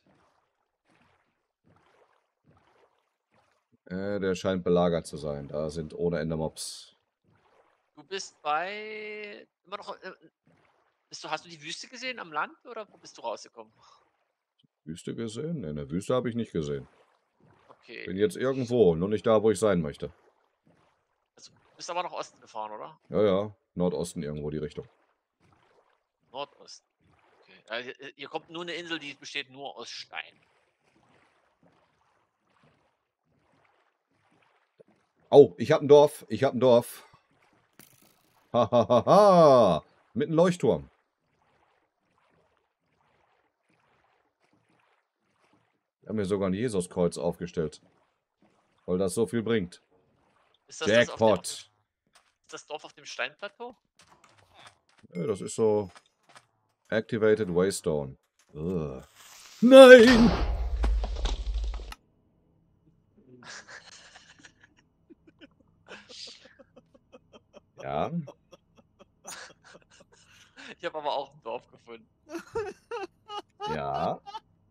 Der scheint belagert zu sein. Da sind ohne Ende Mobs. Du bist bei... Immer noch... hast du die Wüste gesehen am Land oder wo bist du rausgekommen? Wüste gesehen? Ne, eine Wüste habe ich nicht gesehen. Okay. Bin jetzt irgendwo, nur nicht da, wo ich sein möchte. Also, du bist aber nach Osten gefahren, oder? Ja, ja, Nordosten irgendwo die Richtung. Nordosten. Okay. Also, hier kommt nur eine Insel, die besteht nur aus Stein. Oh, ich habe ein Dorf. Ich habe ein Dorf. Hahaha. Mit einem Leuchtturm. Wir haben hier sogar ein Jesuskreuz aufgestellt. Weil das so viel bringt. Ist das Jackpot. ist das Dorf auf dem Steinplateau? Ja, das ist so... Activated Waystone. Ugh. Nein! Ja. Ich habe aber auch ein Dorf gefunden. Ja.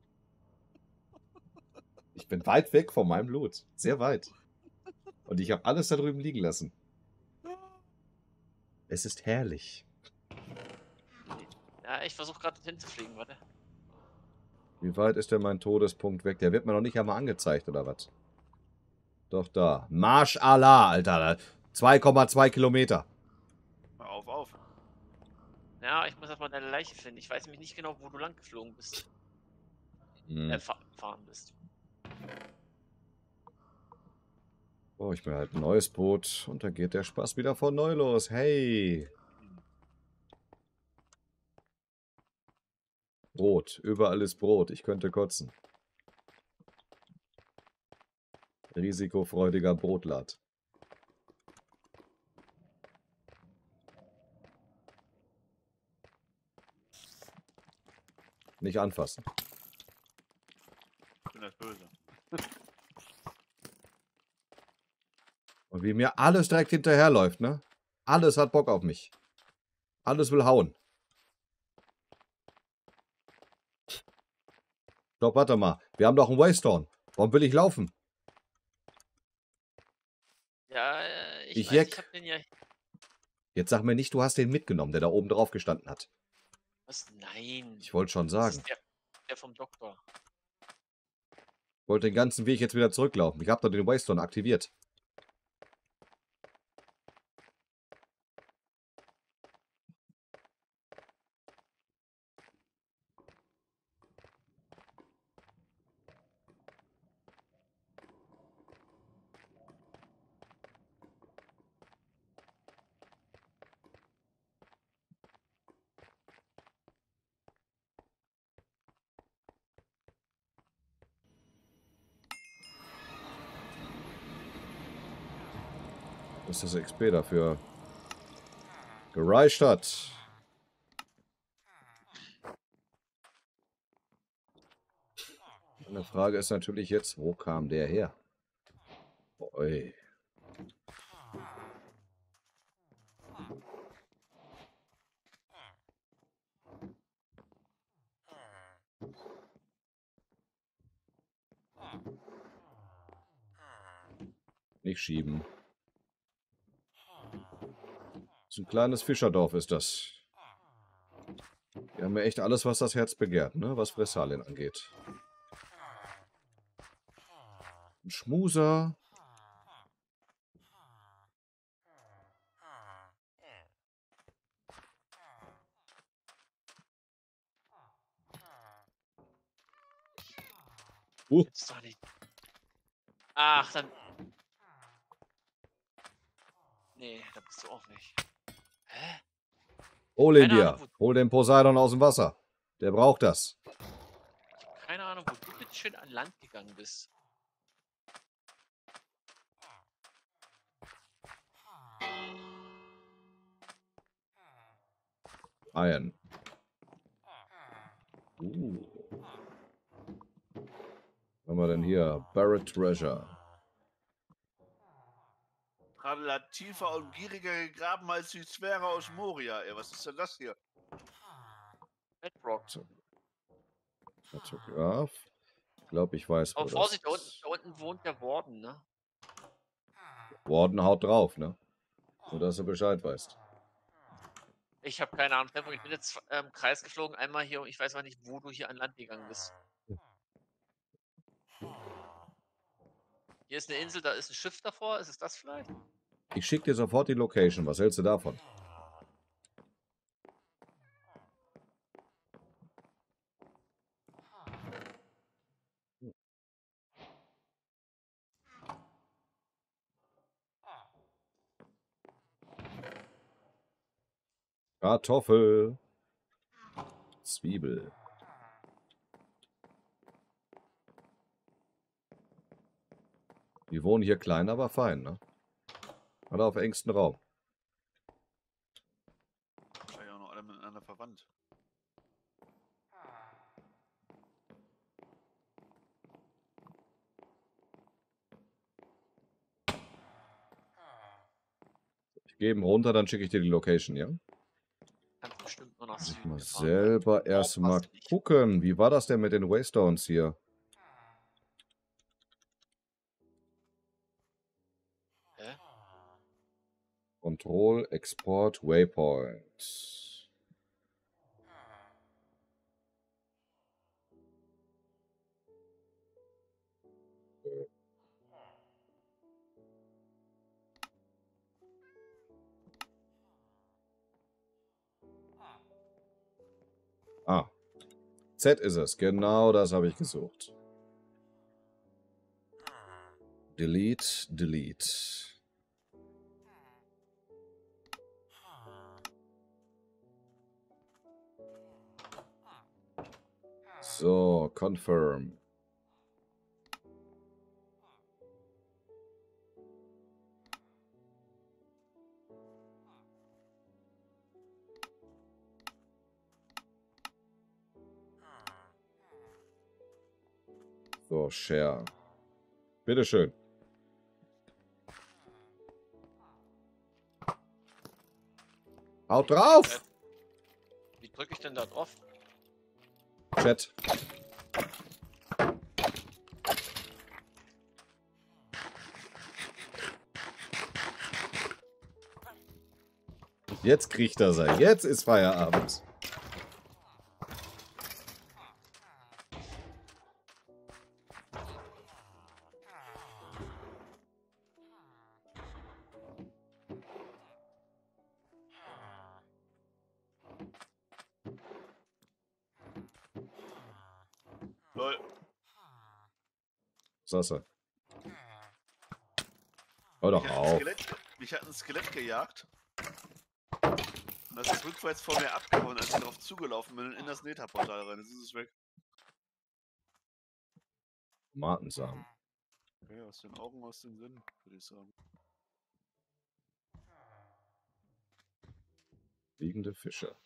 Ich bin weit weg von meinem Blut. Sehr weit. Und ich habe alles da drüben liegen lassen. Es ist herrlich. Ja, ich versuche gerade hinzufliegen, warte. Wie weit ist denn mein Todespunkt weg? Der wird mir noch nicht einmal angezeigt, oder was? Doch da. Marsch Allah, Alter. 2,2 Kilometer. Hör auf. Ja, ich muss erstmal deine Leiche finden. Ich weiß nämlich nicht genau, wo du lang geflogen bist. Hm. Fahren bist. Oh, ich mir halt ein neues Boot und dann geht der Spaß wieder von neu los. Hey. Brot. Überall ist Brot. Ich könnte kotzen. Risikofreudiger Brotlad. Nicht anfassen. Ich bin das Böse. Und wie mir alles direkt hinterherläuft, ne? Alles hat Bock auf mich. Alles will hauen. Stopp, warte mal. Wir haben doch einen Waystone. Warum will ich laufen? Ja, Ich ich hab den ja. Jetzt sag mir nicht, du hast den mitgenommen, der da oben drauf gestanden hat. Was? Nein. Ich wollte schon Das sagen. ist der vom Doktor. Ich wollte den ganzen Weg jetzt wieder zurücklaufen. Ich habe doch den Waystone aktiviert. Was ist das XP dafür? Gereicht. Eine Frage ist natürlich jetzt, wo kam der her? Oi. Nicht schieben. So ein kleines Fischerdorf ist das. Wir haben ja echt alles, was das Herz begehrt, ne? Was Fressalien angeht. Ein Schmuser. Jetzt doch nicht. Ach, dann. Nee, da bist du auch nicht. Hä? Hol ihn Keine dir. Ahnung, Hol den Poseidon aus dem Wasser. Der braucht das. Ich hab keine Ahnung, wo du bitte schön an Land gegangen bist. Iron. Was haben wir denn hier? Buried Treasure. Gerade hat tiefer und gieriger gegraben als die Sphäre aus Moria. Ey, was ist denn das hier? Bedrock. Fotograf. Ich glaube, ich weiß, wo Aber das Vorsicht, ist. da unten wohnt der Warden, ne? Warden haut drauf, ne? Nur, dass du Bescheid weißt. Ich habe keine Ahnung. Ich bin jetzt im Kreis geflogen, einmal hier und ich weiß mal nicht, wo du hier an Land gegangen bist. Hier ist eine Insel, da ist ein Schiff davor. Ist es das vielleicht? Ich schicke dir sofort die Location. Was hältst du davon? Kartoffel. Zwiebel. Die wohnen hier klein, aber fein, ne? Oder auf engstem Raum. Wahrscheinlich auch noch alle miteinander verwandt. Ich gehe eben runter, dann schicke ich dir die Location, ja? Kannst bestimmt nur nach Muss ich Süden mal fahren. selber erstmal gucken. Wie war das denn mit den Waystones hier? Hä? Control, Export, Waypoint. Ah, Z ist es. Genau das habe ich gesucht. Delete, delete. So, confirm. So, share. Bitteschön. Haut drauf! Wie drücke ich denn da drauf? Chat. Jetzt kriegt er sein. Jetzt ist Feierabend. Lol. Sasse. Hör doch auf. Mich hat ein Skelett gejagt. Und das ist rückwärts vor mir abgehauen, als ich darauf zugelaufen bin und in das Nether-Portal rein. Jetzt ist es weg. Tomatensamen. Okay, aus den Augen, aus dem Sinn, würde ich sagen. Fliegende Fische.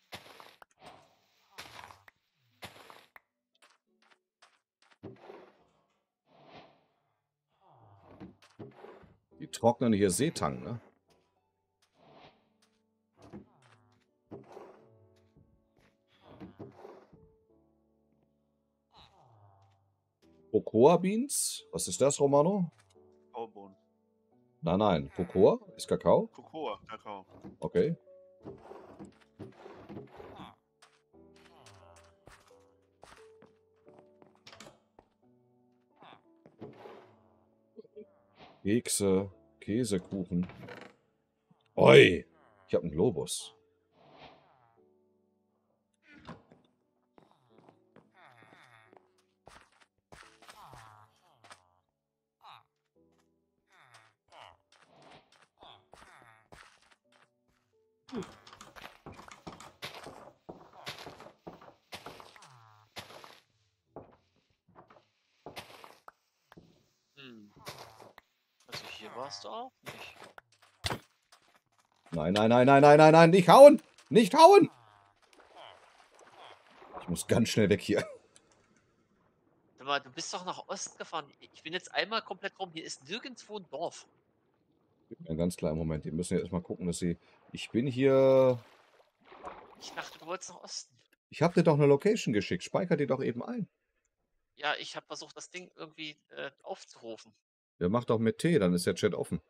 Die trocknen hier Seetang, ne? Cocoa Beans? Was ist das, Romano? Kakaobohnen. Nein, nein. Cocoa? Ist Kakao? Cocoa, Kakao. Okay. Kekse, Käsekuchen. Oi! Ich habe einen Globus. Also hier warst du auch nicht. Nein, nein, nein, nein, nein, nein, nein, nicht hauen! Nicht hauen! Ich muss ganz schnell weg hier. Sag mal, du bist doch nach Osten gefahren. Ich bin jetzt einmal komplett rum. Hier ist nirgendwo ein Dorf. Einen ganz kleinen Moment. Die müssen ja erstmal gucken, dass sie... Ich bin hier... Ich dachte, du wolltest nach Osten. Ich habe dir doch eine Location geschickt. Speicher die doch eben ein. Ja, ich habe versucht, das Ding irgendwie aufzurufen. Der macht doch mit T, dann ist der Chat offen.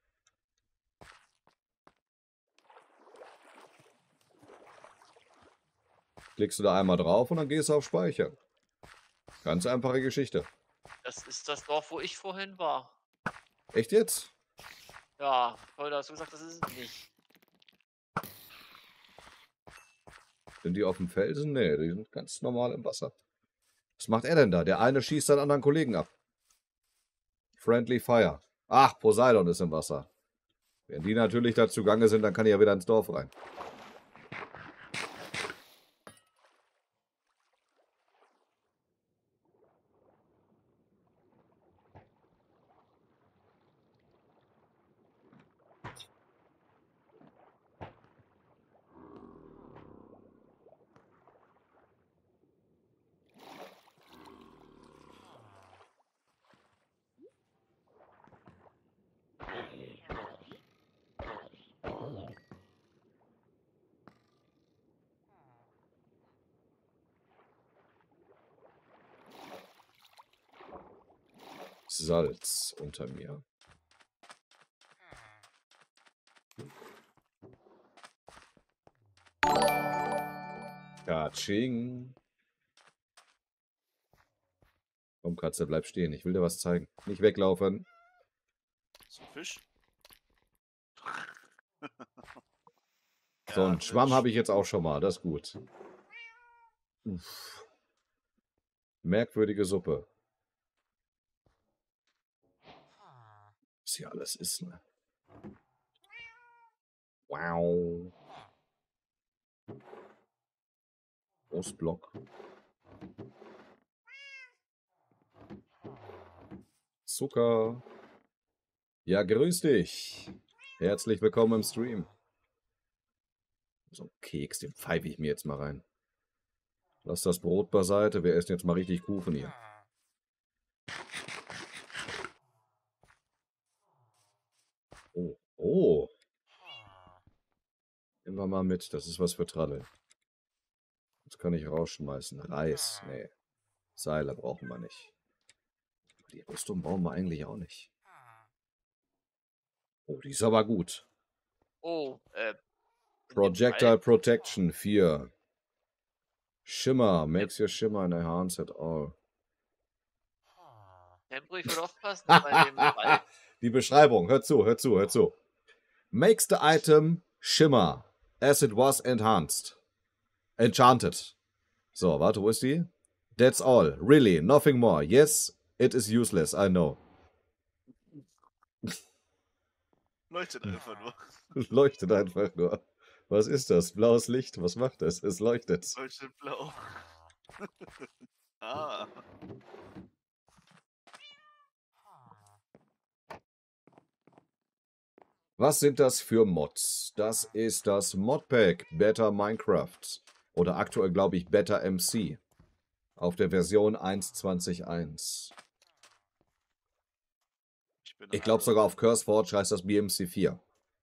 Klickst du da einmal drauf und dann gehst du auf Speichern. Ganz einfache Geschichte. Das ist das Dorf, wo ich vorhin war. Echt jetzt? Ja, toll, da hast du gesagt, das ist es nicht. Sind die auf dem Felsen? Nee, die sind ganz normal im Wasser. Was macht er denn da? Der eine schießt seinen anderen Kollegen ab. Friendly Fire. Ach, Poseidon ist im Wasser. Wenn die natürlich da zugange sind, dann kann ich ja wieder ins Dorf rein. Salz unter mir. Katsching. Komm, Katze, bleib stehen. Ich will dir was zeigen. Nicht weglaufen. Ist ein Fisch? So, einen Ja, Schwamm Mensch. habe ich jetzt auch schon mal. Das ist gut. Uff. Merkwürdige Suppe. Was hier alles ist, ne? Wow. Großblock. Zucker. Ja, grüß dich. Herzlich willkommen im Stream. So ein Keks, den pfeife ich mir jetzt mal rein. Lass das Brot beiseite. Wir essen jetzt mal richtig Kuchen hier. Oh, oh. Nehmen wir mal mit. Das ist was für Traddel. Das kann ich rausschmeißen. Reis. Nee. Seile brauchen wir nicht. Die Rüstung brauchen wir eigentlich auch nicht. Oh, die ist aber gut. Oh, Projectile Protection 4. Shimmer. Makes your shimmer and enhance it all. Tempo, ich würde aufpassen bei dem Ball. Die Beschreibung. Hör zu, hör zu, hör zu. Makes the item shimmer as it was enhanced. Enchanted. So, warte, wo ist die? That's all. Really, nothing more. Yes, it is useless, I know. Leuchtet einfach nur. Leuchtet einfach nur. Was ist das? Blaues Licht. Was macht das? Es leuchtet. Leuchtet blau. Ah. Was sind das für Mods? Das ist das Modpack Better Minecraft. Oder aktuell, glaube ich, Better MC. Auf der Version 1.20.1. Ich glaube sogar auf CurseForge heißt das BMC4.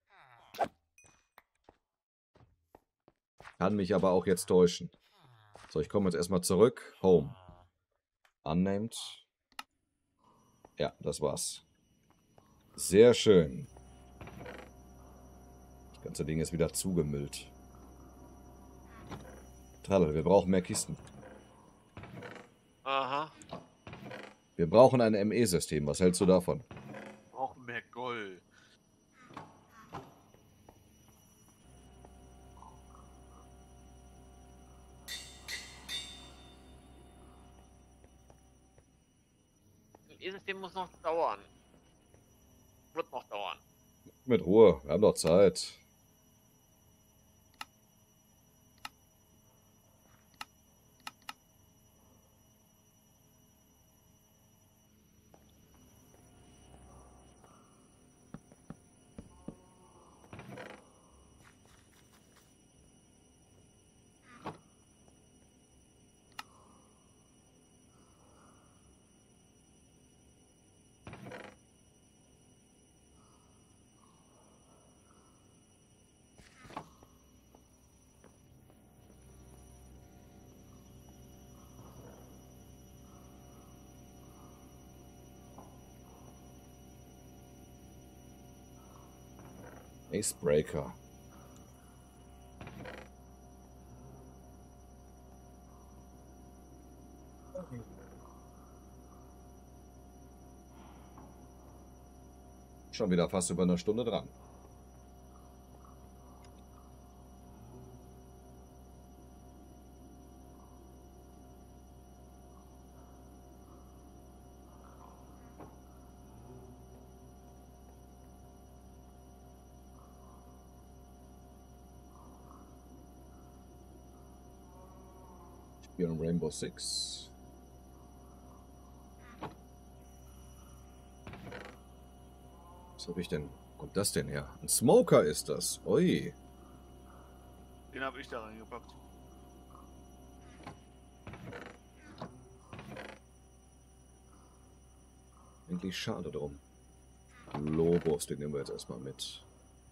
Kann mich aber auch jetzt täuschen. So, ich komme jetzt erstmal zurück. Home. Unnamed. Ja, das war's. Sehr schön. Das ganze Ding ist wieder zugemüllt. Tralle, wir brauchen mehr Kisten. Aha. Wir brauchen ein ME-System. Was hältst du davon? Wir brauchen mehr Gold. Das E-System muss noch dauern. Wird noch dauern. Mit Ruhe, wir haben noch Zeit. Icebreaker. Schon wieder fast über eine Stunde dran. Ich spiele Rainbow Six. Was habe ich denn? Wo kommt das denn her? Ein Smoker ist das. Ui. Den habe ich da reingepackt. Eigentlich schade drum. Lobos, den nehmen wir jetzt erstmal mit.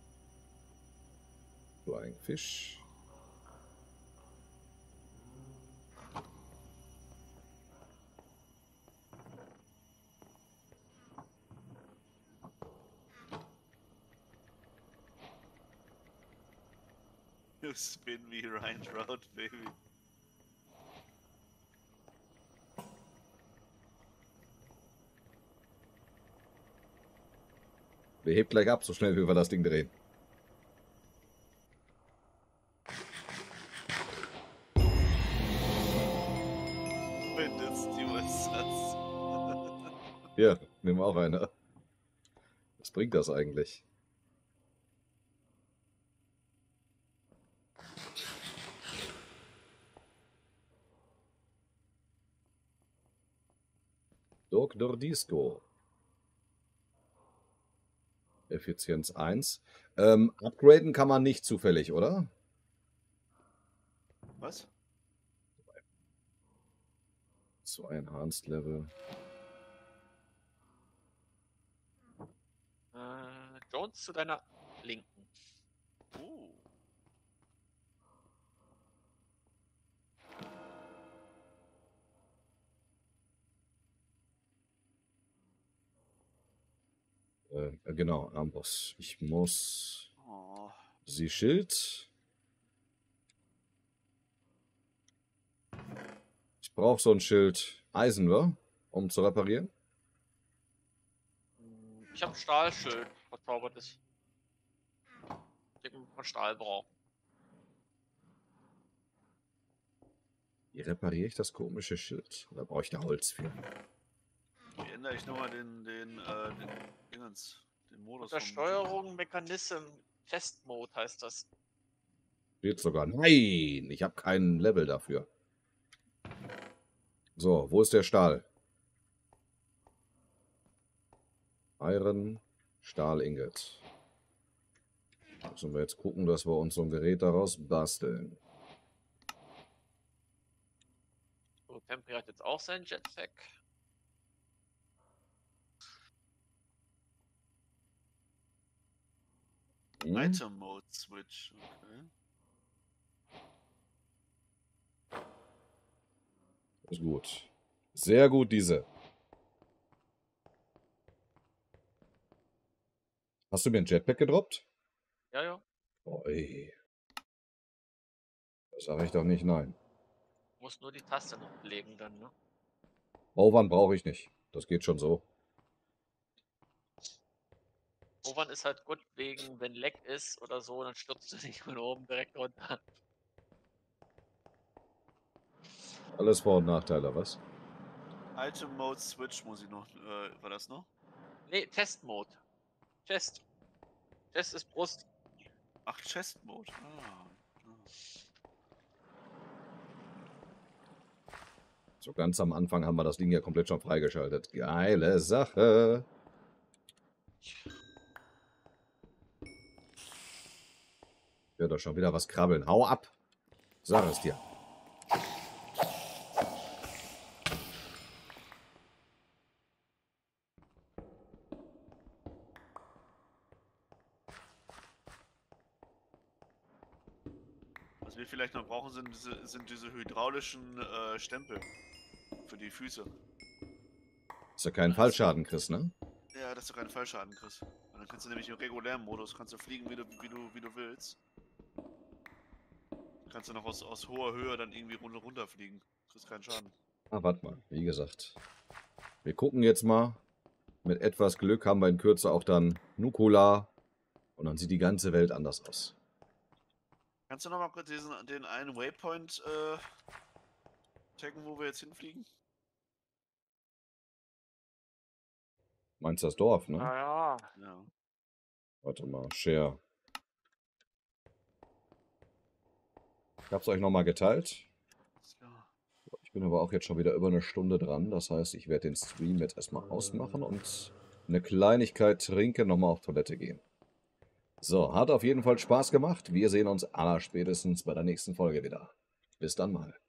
Flying Fish. You spin me right round, baby. Wir hebt gleich ab, so schnell wie wir das Ding drehen. Mindestens die USS. Hier, nehmen wir auch eine. Was bringt das eigentlich? Dr. Disco. Effizienz 1. Upgraden kann man nicht zufällig, oder? Was? 2 Enhanced Level. Jones zu deiner Linken. Genau, Amboss. Ich muss... Oh. Sie Schild. Ich brauche so ein Schild Eisen, wa? Um zu reparieren. Ich habe ein Stahlschild, verzaubertes. Ich denke, man Stahl braucht. Wie repariere ich das komische Schild? Da brauche ich da Holz für. Wie ändere ich nochmal den Modus? Unter Steuerung, Mechanism, Test Mode heißt das. Steht sogar. Nein, ich habe kein Level dafür. So, wo ist der Stahl? Iron, Stahl, Ingot. Müssen wir jetzt gucken, dass wir uns so ein Gerät daraus basteln. So, Tempri hat jetzt auch sein Jetpack. Item Mode Switch. Okay. Ist gut. Sehr gut, diese. Hast du mir ein Jetpack gedroppt? Ja, ja. Oh, ey. Da sage ich doch nicht nein. Du musst nur die Taste noch belegen dann, ne? Bauwand brauche ich nicht. Das geht schon so. Bauwand ist halt gut wegen, wenn Leck ist oder so, dann stürzt du nicht von oben direkt runter. Alles Vor- und Nachteile, was? Item Mode Switch muss ich noch. War das noch? Nee, Test Mode. Test. Test ist Brust. Ach, Chest Mode. Ah. So ganz am Anfang haben wir das Ding ja komplett schon freigeschaltet. Geile Sache. Ich höre doch schon wieder was krabbeln. Hau ab. Sag es dir. Was wir vielleicht noch brauchen, sind diese hydraulischen Stempel für die Füße. Dass du keinen Fallschaden kriegst, ne? Ja, dass du keinen Fallschaden kriegst. Und dann kannst du nämlich im regulären Modus kannst du fliegen, wie du willst. Kannst du noch aus hoher Höhe dann irgendwie runterfliegen. Kriegst keinen Schaden. Ah, warte mal. Wie gesagt. Wir gucken jetzt mal. Mit etwas Glück haben wir in Kürze auch dann Nukular. Und dann sieht die ganze Welt anders aus. Kannst du noch mal kurz den einen Waypoint taggen, wo wir jetzt hinfliegen? Meinst du das Dorf, ne? Ja. Warte mal. Share. Ich hab's euch nochmal geteilt. Ich bin aber auch jetzt schon wieder über eine Stunde dran. Das heißt, ich werde den Stream jetzt erstmal ausmachen und eine Kleinigkeit trinken, nochmal auf Toilette gehen. So, hat auf jeden Fall Spaß gemacht. Wir sehen uns allerspätestens bei der nächsten Folge wieder. Bis dann mal.